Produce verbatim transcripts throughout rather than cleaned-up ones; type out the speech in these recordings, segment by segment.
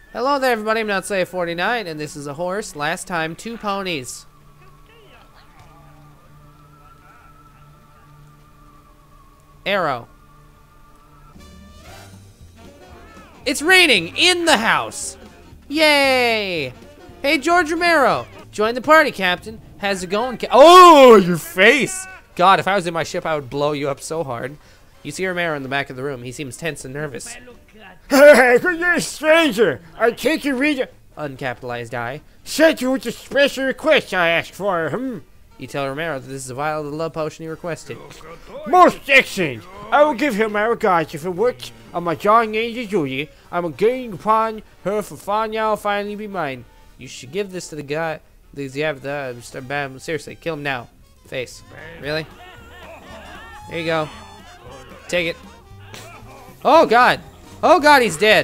Hello there, everybody. I'm Not forty-nine, and this is a horse. Last time, two ponies. Arrow. It's raining in the house. Yay! Hey, George Romero. Join the party, Captain. How's it going? Ca oh, your face. God, if I was in my ship, I would blow you up so hard. You see Romero in the back of the room. He seems tense and nervous. Hey, you're a stranger. I take your reader. Uncapitalized I. Sent you with a special request I asked for. Hmm. You tell Romero that this is a vial of the love potion he requested. Most excellent. I will give him my regards if it works. On my darling angel Julie, I am gazing upon her for fun now will finally be mine. You should give this to the guy. These you have the uh, bam. Seriously, kill him now. Face. Really? There you go. Take it. Oh God. Oh God, he's dead.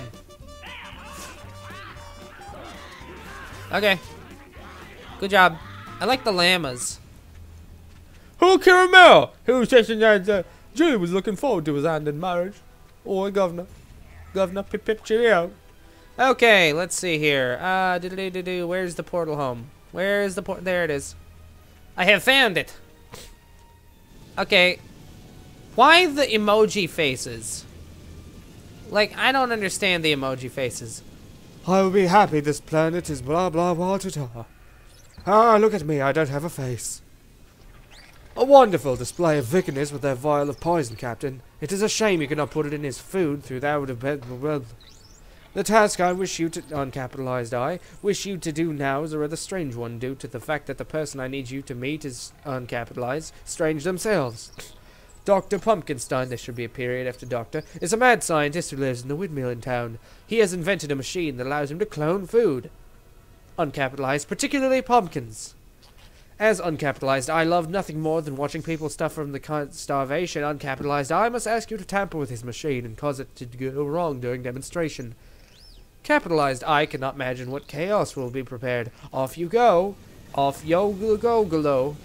Okay. Good job. I like the llamas. Who caramel? Who says that uh, Julie was looking forward to his hand in marriage? Or governor. Governor Pip Pip Cheerio. Okay, let's see here. Uh, do do do do. Where's the portal home? Where's the port? There it is. I have found it. Okay. Why the emoji faces? Like, I don't understand the emoji faces. I will be happy this planet is blah blah blah ta ta. Ah, look at me, I don't have a face. A wonderful display of viciousness with that vial of poison, Captain. It is a shame you cannot put it in his food through that would have been well. The task I wish you to uncapitalized I wish you to do now is a rather strange one due to the fact that the person I need you to meet is uncapitalized, strange themselves. Doctor Pumpkinstein, there should be a period after Doctor, is a mad scientist who lives in the windmill in town. He has invented a machine that allows him to clone food. Uncapitalized, particularly pumpkins. As uncapitalized, I love nothing more than watching people suffer from the starvation. Uncapitalized, I must ask you to tamper with his machine and cause it to go wrong during demonstration. Capitalized, I cannot imagine what chaos will be prepared. Off you go. Off yo go go.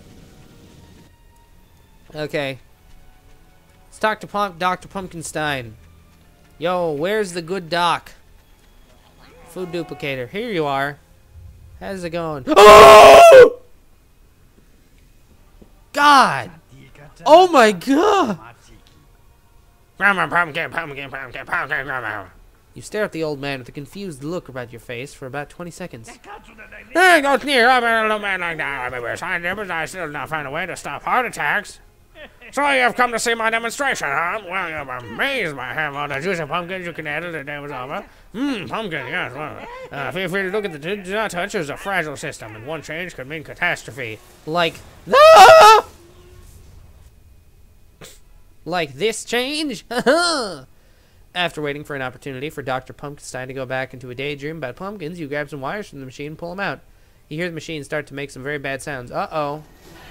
Okay. Let's talk to Pump Doctor Pumpkinstein. Yo, where's the good doc? Food duplicator. Here you are. How's it going? Oh! God! Oh my God! Pumpkin, pumpkin, pumpkin, pumpkin. You stare at the old man with a confused look about your face for about twenty seconds. Hey, go near. I'm a little man like that. I'm a scientist. I still not find a way to stop heart attacks. So you have come to see my demonstration, huh? Well, I'm amazed by how all the juicy pumpkins you can add to the devil's armor. Mmm, pumpkin, yes. Well, uh, feel free to look at the do not touch. It's a fragile system, and one change could mean catastrophe. Like, ah! Like this change? After waiting for an opportunity for Doctor Pumpkinstein to go back into a daydream about pumpkins, you grab some wires from the machine and pull them out. You hear the machine start to make some very bad sounds. Uh-oh.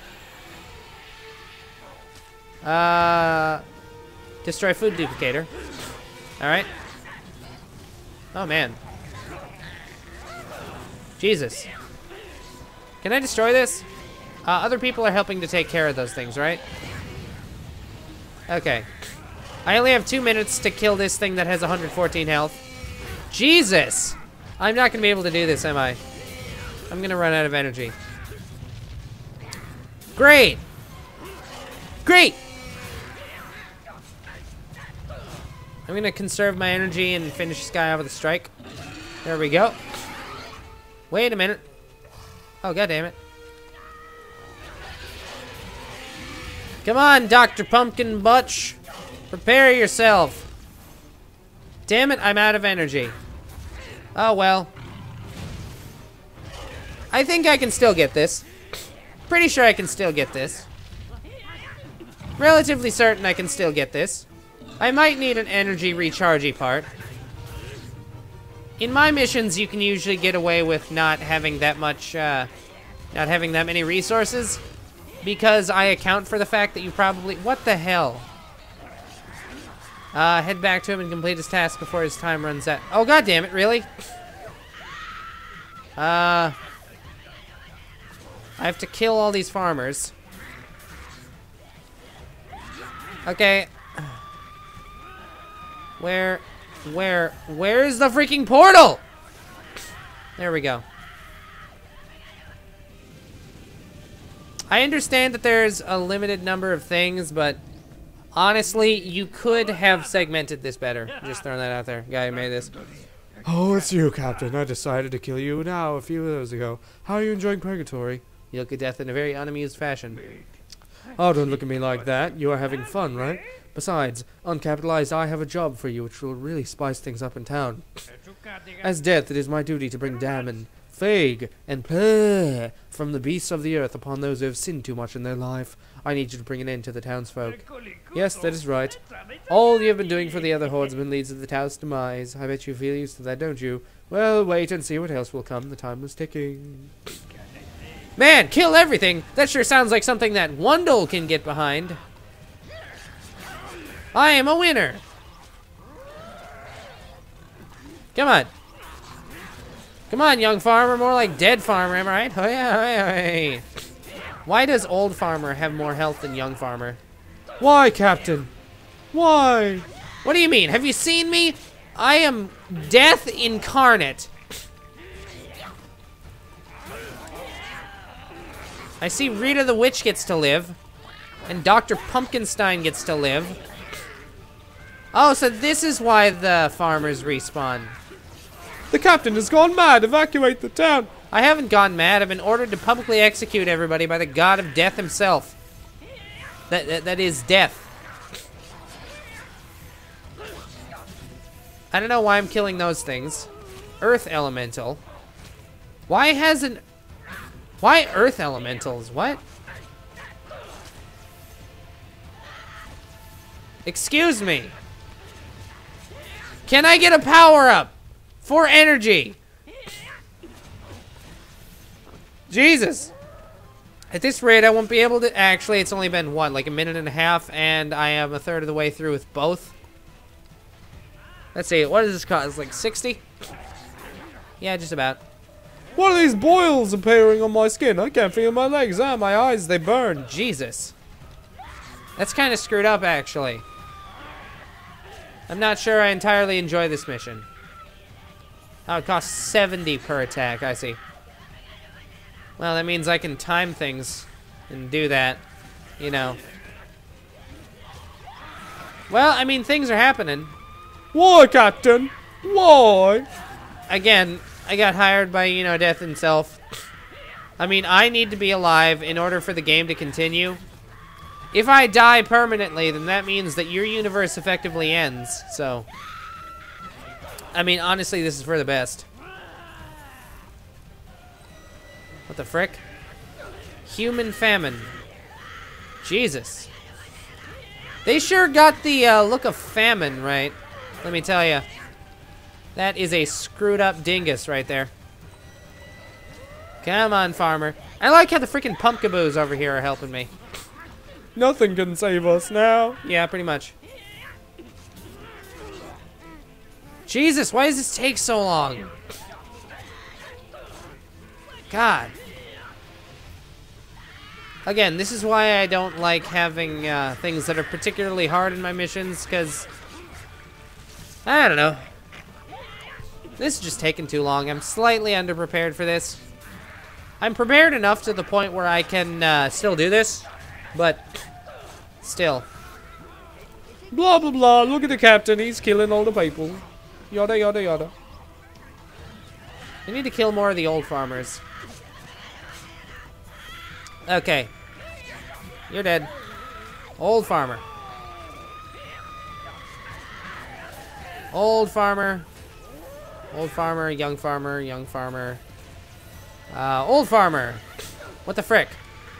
Uh, destroy food duplicator. Alright. Oh, man. Jesus. Can I destroy this? Uh, other people are helping to take care of those things, right? Okay. I only have two minutes to kill this thing that has one hundred fourteen health. Jesus! I'm not going to be able to do this, am I? I'm going to run out of energy. Great! Great! I'm going to conserve my energy and finish this guy off with a strike. There we go. Wait a minute. Oh, God damn it. Come on, Doctor Pumpkin Butch. Prepare yourself. Damn it, I'm out of energy. Oh, well. I think I can still get this. Pretty sure I can still get this. Relatively certain I can still get this. I might need an energy rechargey part. In my missions, you can usually get away with not having that much, uh, not having that many resources. Because I account for the fact that you probably... What the hell? Uh, head back to him and complete his task before his time runs out. Oh, God damn it, really? Uh... I have to kill all these farmers. Okay. Where Where? Where's the freaking portal? There we go. I understand that there's a limited number of things, but honestly, you could have segmented this better. Just throwing that out there. Guy who made this. Oh, it's you, Captain. I decided to kill you now a few hours ago. How are you enjoying purgatory? You look at death in a very unamused fashion. Oh, don't look at me like that. You are having fun, right? Besides, uncapitalized, I have a job for you which will really spice things up in town. As death, it is my duty to bring damn, fag, and pleh from the beasts of the earth upon those who have sinned too much in their life. I need you to bring an end to the townsfolk. Yes, that is right. All you have been doing for the other hordemen leads to the town's demise. I bet you feel used to that, don't you? Well, wait and see what else will come. The time is ticking. Man, kill everything! That sure sounds like something that Wundy can get behind. I am a winner! Come on. Come on, young farmer. More like dead farmer, am I right? Oh, yeah, oh, yeah, oh, yeah. Why does old farmer have more health than young farmer? Why, Captain? Why? What do you mean? Have you seen me? I am death incarnate. I see Rita the Witch gets to live. And Doctor Pumpkinstein gets to live. Oh, so this is why the farmers respawn. The captain has gone mad. Evacuate the town. I haven't gone mad. I've been ordered to publicly execute everybody by the god of death himself. That, that, that is death. I don't know why I'm killing those things. Earth elemental. Why hasn't... Why earth elementals? What? Excuse me. Can I get a power up? For energy. Jesus. At this rate, I won't be able to... Actually, it's only been, what, like a minute and a half, and I am a third of the way through with both. Let's see, what does this cost? Like sixty? Yeah, just about. What are these boils appearing on my skin? I can't feel my legs. Ah, my eyes, they burn. Jesus. That's kind of screwed up, actually. I'm not sure I entirely enjoy this mission. Oh, it costs seventy per attack, I see. Well, that means I can time things and do that, you know. Well, I mean, things are happening. Why, Captain? Why? Again, I got hired by, you know, Death himself. I mean, I need to be alive in order for the game to continue. If I die permanently, then that means that your universe effectively ends, so... I mean, honestly, this is for the best. What the frick? Human famine. Jesus. They sure got the uh, look of famine, right? Let me tell you. That is a screwed up dingus right there. Come on, farmer. I like how the freaking pumpkaboos over here are helping me. Nothing can save us now. Yeah, pretty much. Jesus, why does this take so long? God. Again, this is why I don't like having uh, things that are particularly hard in my missions, because... I don't know. This is just taking too long. I'm slightly underprepared for this. I'm prepared enough to the point where I can uh, still do this, but still. Blah, blah, blah. Look at the captain. He's killing all the people. Yada, yada, yada. I need to kill more of the old farmers. Okay. You're dead. Old farmer. Old farmer. Old farmer, young farmer, young farmer. Uh, old farmer. What the frick?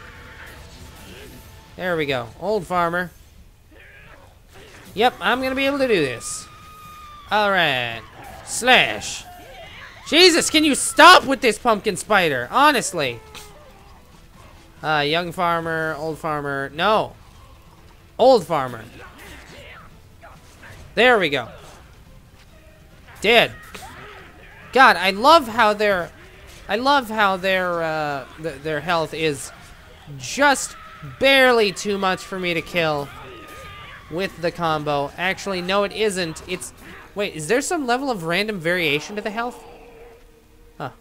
There we go. Old farmer. Yep, I'm gonna be able to do this. Alright. Slash. Jesus, can you stop with this pumpkin spider? Honestly. Uh, young farmer, old farmer. No. Old farmer. There we go. Dead. God, I love how their... I love how their, uh, th their health is just barely too much for me to kill with the combo. Actually, no, it isn't. It's... Wait, is there some level of random variation to the health? Huh.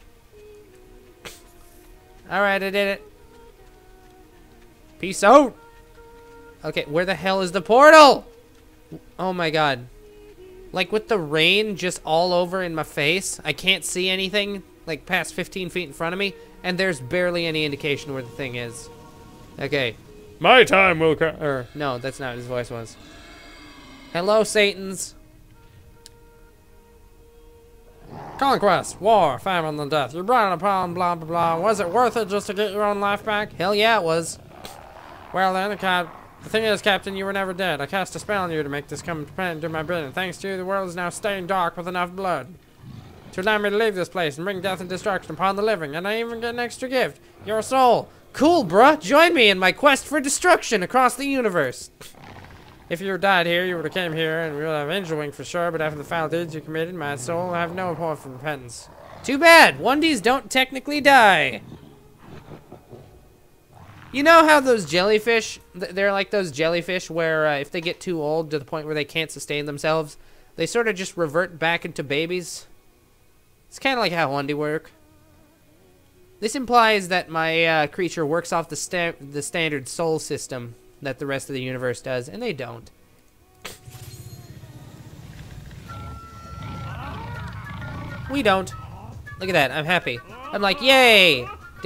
Alright, I did it. Peace out! Okay, where the hell is the portal? Oh my god. Like with the rain just all over in my face, I can't see anything like past fifteen feet in front of me, and there's barely any indication where the thing is. Okay. My time will come. Or, no, that's not what his voice was. Hello, Satans. Conquest, war, famine, and death. You brought it upon, blah, blah, blah. Was it worth it just to get your own life back? Hell yeah, it was. Well then, Cap, the thing is, Captain, you were never dead. I cast a spell on you to make this come to do my bidding. Thanks to you, the world is now stained dark with enough blood to allow me to leave this place and bring death and destruction upon the living. And I even get an extra gift, your soul. Cool, bruh. Join me in my quest for destruction across the universe. If you died here, you would have came here and we would have avenged your wing for sure, but after the foul deeds you committed, my soul will have no hope for repentance. Too bad. Wundys don't technically die. You know how those jellyfish, they're like those jellyfish where uh, if they get too old to the point where they can't sustain themselves, they sort of just revert back into babies? It's kind of like how Wundy work. This implies that my uh, creature works off the, sta the standard soul system that the rest of the universe does, and they don't. We don't. Look at that, I'm happy. I'm like, yay!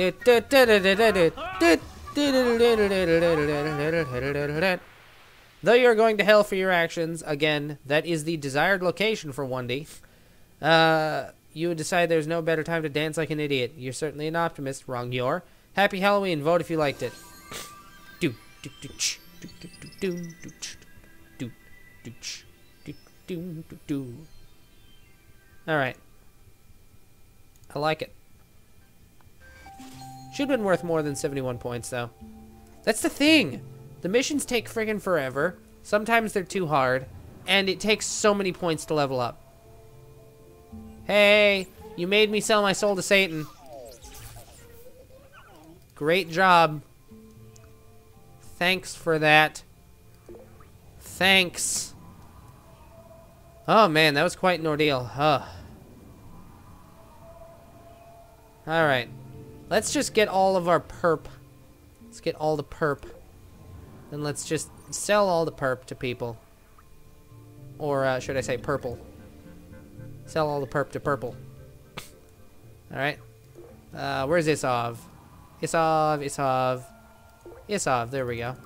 Though you're going to hell for your actions, again, that is the desired location for Wundy. Uh, you would decide there's no better time to dance like an idiot. You're certainly an optimist. Wrong, you're. Happy Halloween. Vote if you liked it. Do do do ch do do do do do ch do do ch do do do do. All right. I like it. Should have been worth more than seventy-one points, though. That's the thing. The missions take friggin' forever. Sometimes they're too hard. And it takes so many points to level up. Hey, you made me sell my soul to Satan. Great job. Thanks for that. Thanks. Oh, man, that was quite an ordeal. Huh. Alright. Let's just get all of our perp. Let's get all the perp. Then let's just sell all the perp to people. Or uh, should I say purple. Sell all the perp to purple. Alright. Uh, where's Isov? Isov, Isov. Isov, there we go.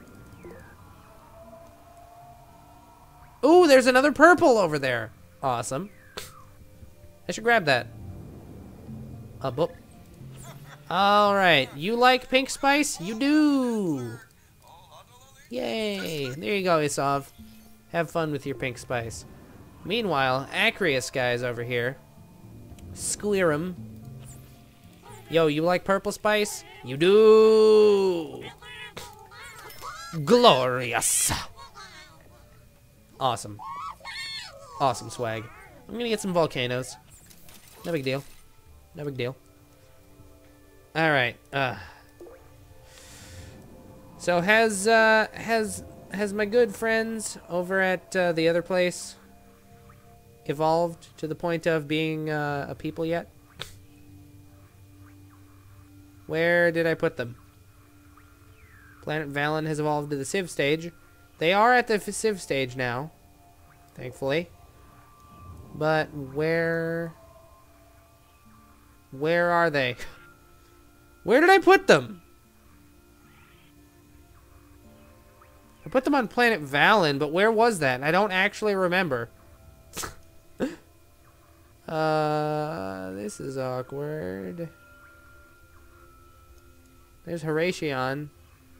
Ooh, there's another purple over there. Awesome. I should grab that. Uh, boop. Alright, you like pink spice? You do! Yay! There you go, Isov. Have fun with your pink spice. Meanwhile, Acreus guy's over here. Squirrem. Yo, you like purple spice? You do! Glorious! Awesome. Awesome swag. I'm gonna get some volcanoes. No big deal. No big deal. Alright, uh. So has, uh, has, has my good friends over at, uh, the other place evolved to the point of being, uh, a people yet? Where did I put them? Planet Valen has evolved to the Civ stage. They are at the Civ stage now, thankfully. But where... Where are they? Where did I put them? I put them on Planet Valen, but where was that? I don't actually remember. uh, this is awkward. There's Horation.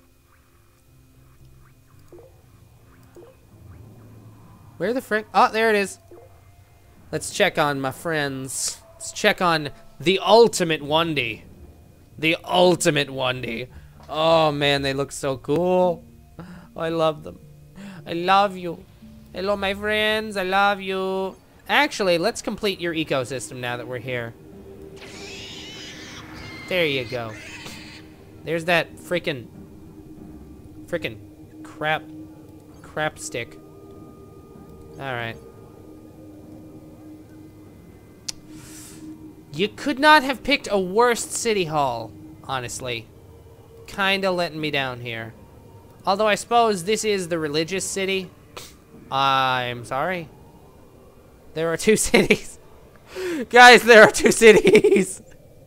Where the frick? Oh, there it is. Let's check on my friends. Let's check on the ultimate Wundy. The ultimate Wundy. Oh man, they look so cool. I love them. I love you. Hello, my friends. I love you. Actually, let's complete your ecosystem now that we're here. There you go. There's that freaking, freaking crap, crap stick. All right. You could not have picked a worse city hall, honestly. Kinda letting me down here. Although I suppose this is the religious city. I'm sorry. There are two cities. Guys, there are two cities.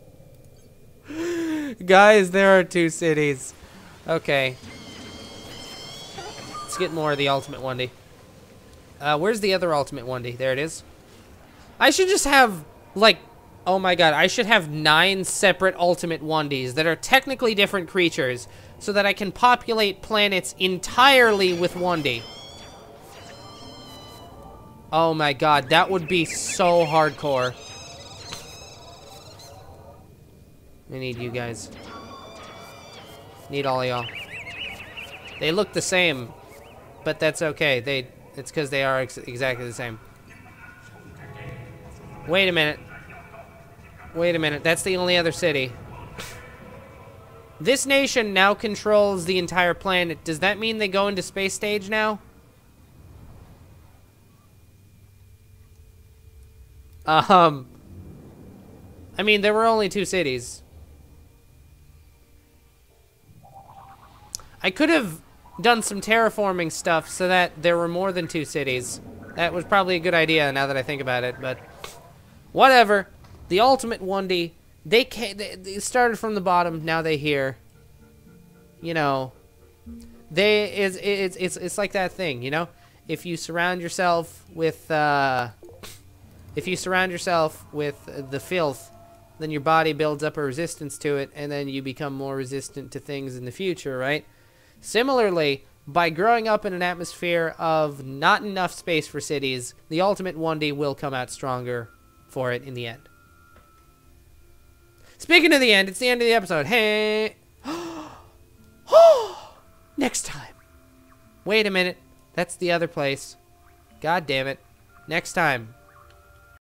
Guys, there are two cities. Okay. Let's get more of the ultimate Wundy. Uh, where's the other ultimate Wundy? There it is. I should just have, like, oh my god, I should have nine separate ultimate Wundys that are technically different creatures so that I can populate planets entirely with Wundy. Oh my god, that would be so hardcore. I need you guys. Need all of y'all. They look the same, but that's okay. They, it's because they are ex exactly the same. Wait a minute. Wait a minute. That's the only other city. This nation now controls the entire planet. Does that mean they go into space stage now? Um, I mean, there were only two cities. I could have done some terraforming stuff so that there were more than two cities. That was probably a good idea now that I think about it, but whatever. The ultimate Wundy, they, came, they, they started from the bottom, now they here. You know, they it's, it's, it's, it's like that thing, you know? If you surround yourself with, uh... If you surround yourself with the filth, then your body builds up a resistance to it, and then you become more resistant to things in the future, right? Similarly, by growing up in an atmosphere of not enough space for cities, the ultimate Wundy will come out stronger for it in the end. Speaking of the end, it's the end of the episode. Hey! Next time. Wait a minute. That's the other place. God damn it. Next time.